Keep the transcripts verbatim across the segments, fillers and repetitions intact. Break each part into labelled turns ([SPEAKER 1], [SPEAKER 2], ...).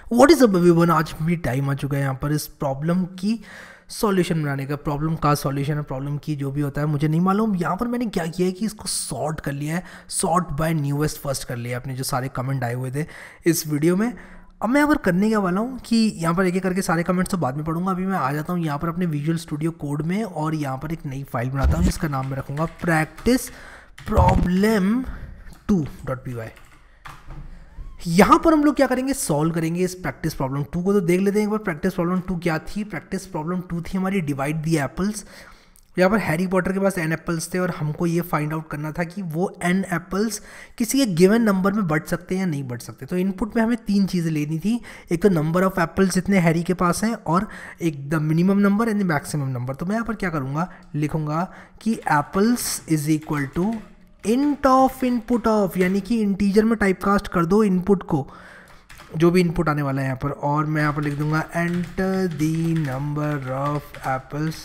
[SPEAKER 1] What is up everyone, आज भी time आ चुका है यहाँ पर इस प्रॉब्लम की सॉल्यूशन बनाने का। प्रॉब्लम का सॉल्यूशन है, प्रॉब्लम की जो भी होता है मुझे नहीं मालूम। यहाँ पर मैंने क्या किया है कि इसको सॉर्ट कर लिया है, सॉर्ट बाय न्यूएस्ट फर्स्ट कर लिया है अपने जो सारे कमेंट आए हुए थे इस वीडियो में। अब मैं यहाँ पर करने क्या वाला हूँ कि यहाँ पर एक एक करके सारे कमेंट्स तो बाद में पढ़ूंगा। अभी मैं आ जाता हूँ यहाँ पर अपने विजुअल स्टूडियो कोड में और यहाँ पर एक नई फाइल बनाता हूँ जिसका नाम मैं रखूँगा practice problem two dot P Y. यहाँ पर हम लोग क्या करेंगे, सॉल्व करेंगे इस प्रैक्टिस प्रॉब्लम टू को। तो देख लेते हैं एक बार प्रैक्टिस प्रॉब्लम टू क्या थी। प्रैक्टिस प्रॉब्लम टू थी हमारी डिवाइड दी एप्पल्स। यहाँ पर हैरी पॉटर के पास एन एप्पल्स थे और हमको ये फाइंड आउट करना था कि वो एन एप्पल्स किसी एक गिवन नंबर में बढ़ सकते हैं या नहीं बढ़ सकते। तो इनपुट में हमें तीन चीज़ें लेनी थी, एक तो नंबर ऑफ एप्पल्स जितने हैरी के पास हैं और एक the minimum number and the maximum number. तो मैं यहाँ पर क्या करूँगा, लिखूँगा कि apples is equal to int of input of, यानी कि इंटीजर में टाइपकास्ट कर दो इनपुट को, जो भी इनपुट आने वाला है यहाँ पर। और मैं यहाँ पर लिख दूंगा enter the number of apples,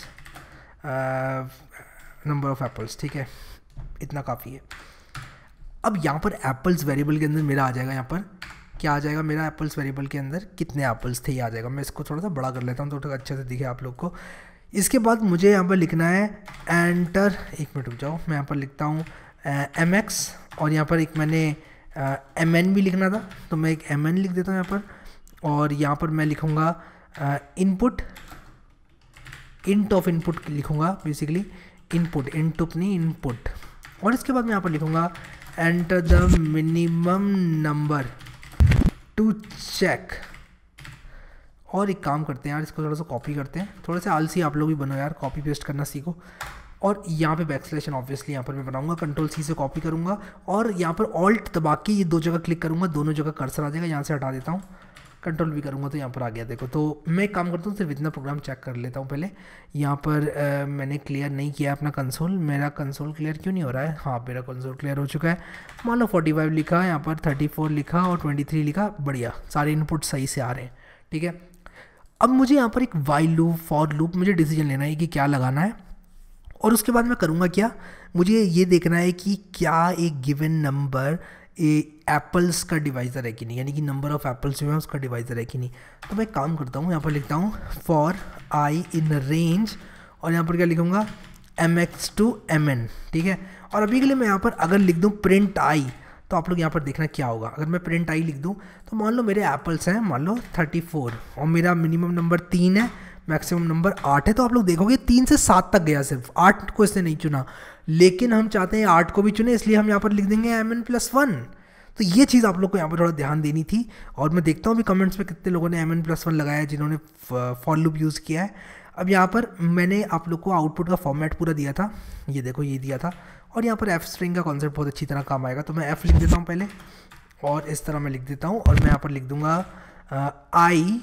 [SPEAKER 1] number of apples. ठीक है, इतना काफ़ी है। अब यहाँ पर एप्पल्स वेरिएबल के अंदर मेरा आ जाएगा, यहाँ पर क्या आ जाएगा मेरा, एप्पल्स वेरिएबल के अंदर कितने एप्पल्स थे ये आ जाएगा। मैं इसको थोड़ा सा बड़ा कर लेता हूँ तो थोड़ा अच्छे से दिखे आप लोग को। इसके बाद मुझे यहाँ पर लिखना है एंटर, एक मिनट रुक जाओ, मैं यहाँ पर लिखता हूँ एम एक्स और यहाँ पर एक मैंने एम एन भी लिखना था तो मैं एक एम एन लिख देता हूँ यहाँ पर। और यहाँ पर मैं लिखूँगा इनपुट, इंट ऑफ इनपुट लिखूँगा बेसिकली, इनपुट इनपुट नहीं इनपुट। और इसके बाद मैं यहाँ पर लिखूँगा enter the minimum number to check. और एक काम करते हैं यार, इसको थोड़ा सा कॉपी करते हैं, थोड़े से आलसी आप लोग भी बनो यार, कॉपी पेस्ट करना सीखो। और यहाँ पे बैकस्लैश ऑब्वियसली यहाँ पर मैं बनाऊंगा, कंट्रोल सी से कॉपी करूँगा और यहाँ पर ऑल्ट दबा के ये दो जगह क्लिक करूँगा, दोनों जगह कर्सर आ जाएगा। यहाँ से हटा देता हूँ, कंट्रोल भी करूँगा तो यहाँ पर आ गया। देखो, तो मैं एक काम करता हूँ, सिर्फ इतना प्रोग्राम चेक कर लेता हूँ पहले। यहाँ पर आ, मैंने क्लियर नहीं किया अपना कंसोल। मेरा कंसोल क्लियर क्यों नहीं हो रहा है? हाँ, मेरा कंसोल क्लियर हो चुका है। मान लो फोर्टी फाइव लिखा, यहाँ पर थर्टी फोर लिखा और ट्वेंटी थ्री लिखा, बढ़िया, सारे इनपुट सही से आ रहे हैं। ठीक है, अब मुझे यहाँ पर एक वाइल लूप, फॉर लूप, मुझे डिसीजन लेना है कि क्या लगाना है। और उसके बाद मैं करूँगा क्या, मुझे ये देखना है कि क्या एक गिवन नंबर एप्पल्स का डिवाइज़र है कि नहीं, यानी कि नंबर ऑफ एप्पल्स जो है उसका डिवाइज़र है कि नहीं। तो मैं काम करता हूँ, यहाँ पर लिखता हूँ फॉर आई इन रेंज और यहाँ पर क्या लिखूँगा M X to M N. ठीक है, और अभी के लिए मैं यहाँ पर अगर लिख दूँ प्रिंट आई, तो आप लोग यहाँ पर देखना क्या होगा। अगर मैं प्रिंट आई लिख दूँ तो मान लो मेरे एप्पल्स हैं, मान लो थर्टी फोर और मेरा मिनिमम नंबर तीन है, मैक्सिमम नंबर आठ है। तो आप लोग देखोगे तीन से सात तक गया, सिर्फ आठ को इसने नहीं चुना, लेकिन हम चाहते हैं आठ को भी चुने, इसलिए हम यहाँ पर लिख देंगे एम एन प्लस वन। तो ये चीज़ आप लोग को यहाँ पर थोड़ा ध्यान देनी थी। और मैं देखता हूँ अभी कमेंट्स में कितने लोगों ने एम एन प्लस वन लगाया है, जिन्होंने फॉर लूप यूज़ किया है। अब यहाँ पर मैंने आप लोग को आउटपुट का फॉर्मेट पूरा दिया था, ये देखो ये दिया था। और यहाँ पर एफ स्ट्रिंग का कॉन्सेप्ट बहुत अच्छी तरह काम आएगा, तो मैं एफ लिख देता हूँ पहले और इस तरह मैं लिख देता हूँ। और मैं यहाँ पर लिख दूँगा आई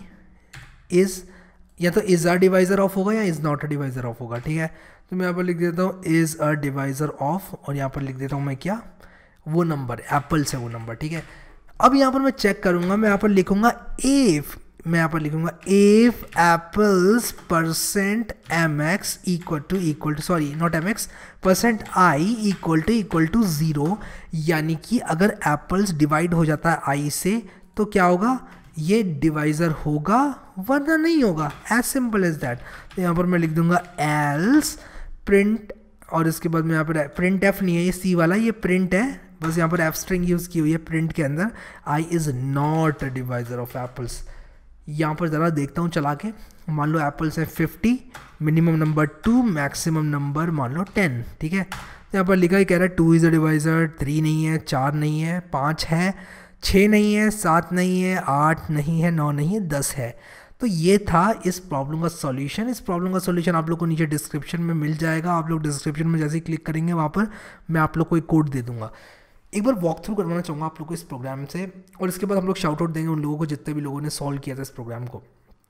[SPEAKER 1] इज़, या तो इज़ अ डिवाइज़र ऑफ होगा या is not a divisor of होगा। ठीक है, तो मैं यहाँ पर लिख देता हूँ इज़ अ डिवाइज़र ऑफ और यहाँ पर लिख देता हूँ मैं क्या, वो नंबर एप्पल्स है वो नंबर। ठीक है, अब यहाँ पर मैं चेक करूँगा, मैं यहाँ पर लिखूँगा इफ़, मैं यहाँ पर लिखूँगा if apples percent M X equal to equal to sorry not M X percent I equal to equal to zero, यानी कि अगर एप्पल्स डिवाइड हो जाता है आई से तो क्या होगा, ये डिवाइज़र होगा वरना नहीं होगा, एज सिंपल एज दैट। तो यहाँ पर मैं लिख दूंगा एल्स प्रिंट और इसके बाद में यहाँ पर प्रिंट एफ नहीं है, ये सी वाला, ये प्रिंट है, बस यहाँ पर एफ स्ट्रिंग यूज़ की हुई है प्रिंट के अंदर, I is not a divisor of apples. यहाँ पर ज़रा देखता हूँ चला के, मान लो एप्पल्स है fifty, minimum number two, maximum number मान लो टेन। ठीक है, तो यहाँ पर लिखा है, कह रहा है two is a divisor, three नहीं है, चार नहीं है, पाँच है, छः नहीं है, सात नहीं है, आठ नहीं है, नौ नहीं है, दस है। तो ये था इस प्रॉब्लम का सॉल्यूशन। इस प्रॉब्लम का सॉल्यूशन आप लोग को नीचे डिस्क्रिप्शन में मिल जाएगा। आप लोग डिस्क्रिप्शन में जैसे ही क्लिक करेंगे वहाँ पर मैं आप लोग को एक कोड दे दूँगा। एक बार वॉक थ्रू करवाना चाहूँगा आप लोग को इस प्रोग्राम से, और इसके बाद हम लोग शाउट आउट देंगे उन लोगों को जितने भी लोगों ने सॉल्व किया था इस प्रोग्राम को।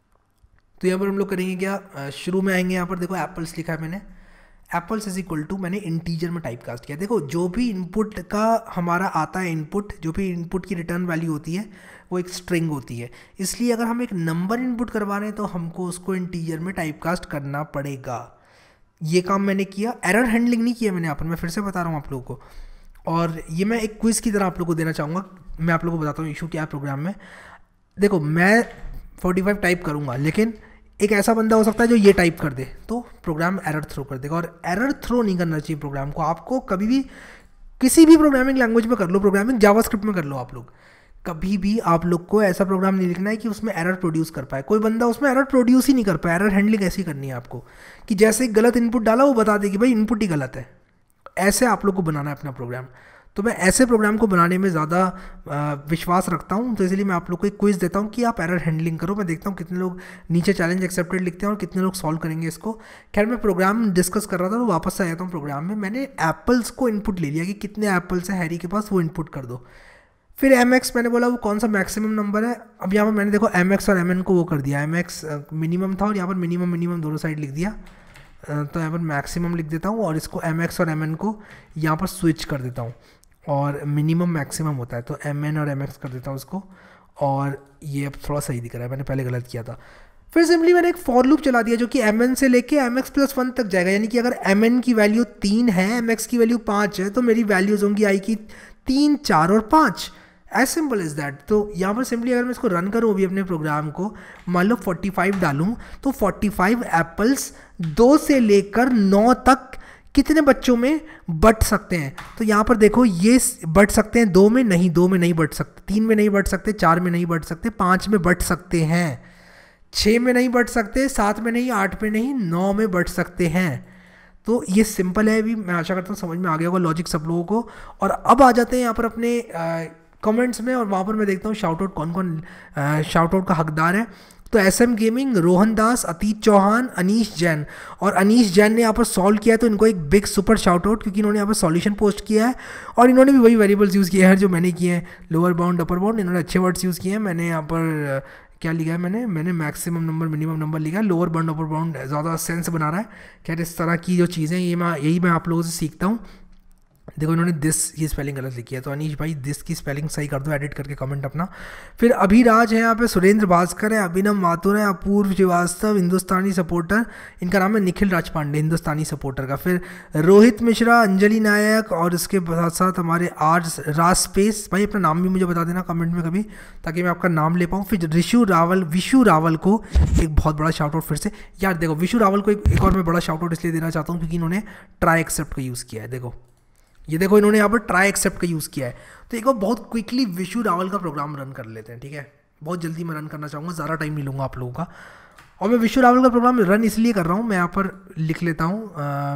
[SPEAKER 1] तो यहाँ पर हम लोग करेंगे क्या, शुरू में आएंगे, यहाँ पर देखो एप्पल्स लिखा है मैंने, एप्पल्स इज इक्वल टू, मैंने इंटीजर में टाइप कास्ट किया। देखो जो भी इनपुट का हमारा आता है, इनपुट जो भी इनपुट की रिटर्न वैल्यू होती है वो एक स्ट्रिंग होती है, इसलिए अगर हम एक नंबर इनपुट करवा रहे हैं तो हमको उसको इंटीजर में टाइप कास्ट करना पड़ेगा। ये काम मैंने किया, एरर हैंडलिंग नहीं किया मैंने यहाँ पर, मैं फिर से बता रहा हूँ आप लोगों को। और ये मैं एक क्विज़ की तरह आप लोगों को देना चाहूँगा, मैं आप लोगों को बताता हूँ इशू क्या है प्रोग्राम में। देखो मैं फोर्टी फाइव टाइप करूँगा, लेकिन एक ऐसा बंदा हो सकता है जो ये टाइप कर दे तो प्रोग्राम एरर थ्रो कर देगा। और एरर थ्रो नहीं करना चाहिए प्रोग्राम को। आपको कभी भी किसी भी प्रोग्रामिंग लैंग्वेज में कर लो, प्रोग्रामिंग जावास्क्रिप्ट में कर लो, आप लोग कभी भी आप लोग को ऐसा प्रोग्राम नहीं लिखना है कि उसमें एरर प्रोड्यूस कर पाए। कोई बंदा उसमें एरर प्रोड्यूस ही नहीं कर पाए। एरर हैंडलिंग ऐसी करनी है आपको कि जैसे गलत इनपुट डाला वो बता दे कि भाई इनपुट ही गलत है। ऐसे आप लोग को बनाना है अपना प्रोग्राम। तो मैं ऐसे प्रोग्राम को बनाने में ज़्यादा विश्वास रखता हूँ, तो इसलिए मैं आप लोग को एक क्विज़ देता हूँ कि आप एरर हैंडलिंग करो। मैं देखता हूँ कितने लोग नीचे चैलेंज एक्सेप्टेड लिखते हैं और कितने लोग सॉल्व करेंगे इसको। खैर मैं प्रोग्राम डिस्कस कर रहा था तो वापस से आ जाता हूँ प्रोग्राम में। मैंने एप्पल्स को इनपुट ले लिया कि कितने एप्पल्स हैं हैरी के पास, वो इनपुट कर दो। फिर एम एक्स मैंने बोला वो कौन सा मैक्सिमम नंबर है। अब यहाँ पर मैंने देखो एम एक्स और एम एन को वो कर दिया। एम एक्स मिनिमम था और यहाँ पर मिनिमम मिनिमम दोनों साइड लिख दिया। तो यहाँ पर मैक्सिमम लिख देता हूँ और इसको एम एक्स और एम एन को यहाँ पर स्विच कर देता हूँ। और मिनिमम मैक्सिमम होता है तो एम एन और एम एक्स कर देता हूँ उसको। और ये अब थोड़ा सही दिख रहा है, मैंने पहले गलत किया था। फिर सिंपली मैंने एक फॉर लूप चला दिया जो कि एम एन से लेके एम एक्स प्लस वन तक जाएगा। यानी कि अगर एम एन की वैल्यू तीन है, एम एक्स की वैल्यू पाँच है, तो मेरी वैल्यूज होंगी आई की तीन, चार और पाँच। As simple is that. तो यहाँ पर सिंपली अगर मैं इसको रन करूँ अभी अपने प्रोग्राम को, मान लो फोर्टी फाइव डालूँ तो फोर्टी फाइव एप्पल्स दो से लेकर नौ तक कितने बच्चों में बट सकते हैं। तो यहाँ पर देखो ये बट सकते हैं दो में, नहीं दो में नहीं बट सकते, तीन में नहीं बट सकते, चार में नहीं बट सकते, पाँच में बट सकते हैं, छः में नहीं बट सकते, सात में नहीं, आठ में नहीं, नौ में बट सकते हैं। तो ये सिंपल है। अभी मैं आशा करता हूँ समझ में आ गया होगा लॉजिक सब लोगों को। और अब आ जाते हैं यहाँ पर अपने कमेंट्स में और वहाँ पर मैं देखता हूँ शाउट आउट कौन कौन शाउट आउट का हकदार है। तो S M gaming, Rohan Das, Atit Chauhan, Anish Jain. और अनीश जैन ने यहाँ पर सॉल्व किया है तो इनको एक बिग सुपर शाउट आउट, क्योंकि इन्होंने यहाँ पर सॉल्यूशन पोस्ट किया है और इन्होंने भी वही वेरिएबल्स यूज़ किए हैं जो मैंने किए हैं, लोअर बाउंड अपर बाउंड। इन्होंने अच्छे वर्ड्स यूज़ किए हैं। मैंने यहाँ पर क्या लिखा है, मैंने मैंने मैक्सिमम नंबर मिनिमम नंबर लिखा है, लोअर बाउंड अपर बाउंड ज़्यादा सेंस बना रहा है। खैर इस तरह की जो चीज़ें ये मैं यही मैं आप लोगों से सीखता हूँ। देखो इन्होंने दिस की स्पेलिंग गलत लिखी है, तो अनीश भाई दिस की स्पेलिंग सही कर दो एडिट करके कमेंट अपना। फिर अभिराज है यहाँ पे, सुरेंद्र भास्कर है, अभिनव माथुर है, अपूर्व श्रीवास्तव हिंदुस्तानी सपोर्टर, इनका नाम है निखिल राजपांडे हिंदुस्तानी सपोर्टर का। फिर रोहित मिश्रा, अंजलि नायक और इसके साथ साथ हमारे आर राज स्पेस। भाई अपना नाम भी मुझे बता देना कमेंट में कभी, ताकि मैं आपका नाम ले पाऊँ। फिर ऋषु रावल, विशु रावल को एक बहुत बड़ा शाउट आउट फिर से। यार देखो विशु रावल को एक, एक और मैं बड़ा शाउट आउट इसलिए देना चाहता हूँ क्योंकि इन्होंने ट्राई एक्सेप्ट का यूज़ किया है। देखो ये देखो इन्होंने यहाँ पर ट्राई एक्सेप्ट का यूज़ किया है। तो एक बार बहुत क्विकली विशु रावल का प्रोग्राम रन कर लेते हैं, ठीक है। बहुत जल्दी मैं रन करना चाहूँगा, ज़्यादा टाइम नहीं लूँगा आप लोगों का। और मैं विशु रावल का प्रोग्राम रन इसलिए कर रहा हूँ, मैं यहाँ पर लिख लेता हूँ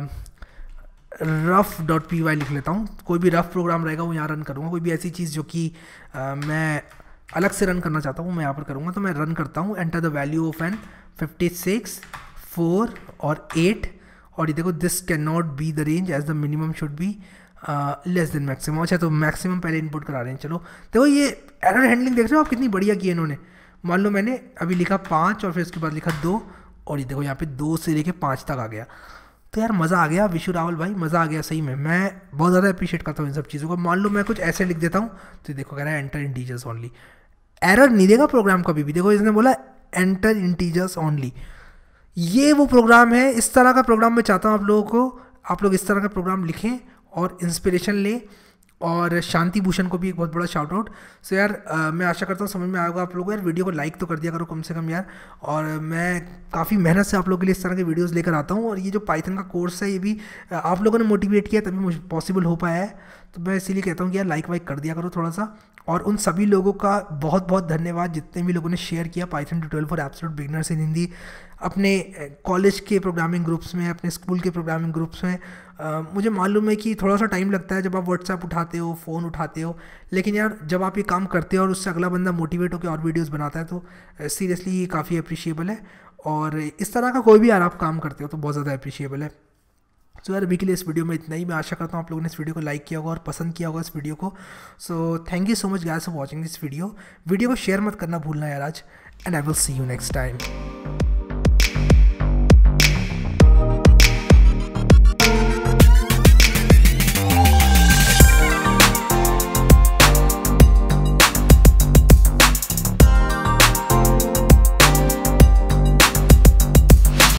[SPEAKER 1] रफ डॉट पी वाई लिख लेता हूँ। कोई भी रफ प्रोग्राम रहेगा वो यहाँ रन करूँगा। कोई भी ऐसी चीज़ जो कि मैं अलग से रन करना चाहता हूँ मैं यहाँ पर करूँगा। तो मैं रन करता हूँ, enter the value of N fifty six, four और एट। और ये देखो this can not be the range as the minimum should be less than maximum. अच्छा तो मैक्सिमम पहले इनपुट करा रहे हैं। चलो देखो ये एरर हैंडलिंग देख रहे हो आप कितनी बढ़िया की है इन्होंने। मान लो मैंने अभी लिखा पाँच और फिर उसके बाद लिखा दो, और ये देखो यहाँ पे दो से लेके पाँच तक आ गया। तो यार मज़ा आ गया विशु रावल भाई, मज़ा आ गया सही में। मैं बहुत ज़्यादा अप्रिशिएट करता हूँ इन सब चीज़ों को। मान लो मैं कुछ ऐसे लिख देता हूँ तो देखो कह रहा है एंटर इंटीजर्स ओनली, एरर नहीं देगा प्रोग्राम कभी भी। देखो इसने बोला एंटर इंटीजर्स ओनली, ये वो प्रोग्राम है। इस तरह का प्रोग्राम मैं चाहता हूँ आप लोगों को, आप लोग इस तरह का प्रोग्राम लिखें और इंस्पिरेशन लें। और शांति भूषण को भी एक बहुत बड़ा शाउट आउट। सो यार आ, मैं आशा करता हूँ समझ में आएगा आप लोगों को। यार वीडियो को लाइक तो कर दिया करो कम से कम यार। और मैं काफ़ी मेहनत से आप लोगों के लिए इस तरह के वीडियोस लेकर आता हूँ। और ये जो पाइथन का कोर्स है ये भी आप लोगों ने मोटिवेट किया तभी मुझे पॉसिबल हो पाया है। तो मैं इसीलिए कहता हूँ कि यार लाइक वाइक कर दिया करो थोड़ा सा। और उन सभी लोगों का बहुत बहुत धन्यवाद जितने भी लोगों ने शेयर किया Python tutorial for absolute beginners in Hindi, अपने कॉलेज के प्रोग्रामिंग ग्रुप्स में, अपने स्कूल के प्रोग्रामिंग ग्रुप्स में। आ, मुझे मालूम है कि थोड़ा सा टाइम लगता है जब आप व्हाट्सएप उठाते हो, फ़ोन उठाते हो, लेकिन यार जब आप ये काम करते हो और उससे अगला बंदा मोटिवेट होकर और वीडियोस बनाता है तो सीरियसली ये काफ़ी अप्रिशिएबल है। और इस तरह का कोई भी यार आप काम करते हो तो बहुत ज़्यादा अप्रिशिएबल है। सो यार अभी के लिए इस वीडियो में इतना ही। मैं आशा करता हूँ आप लोगों ने इस वीडियो को लाइक किया होगा और पसंद किया होगा इस वीडियो को। So thank you so much guys for watching this video. Video को शेयर मत करना भूलना यार आज, and I will see you next time.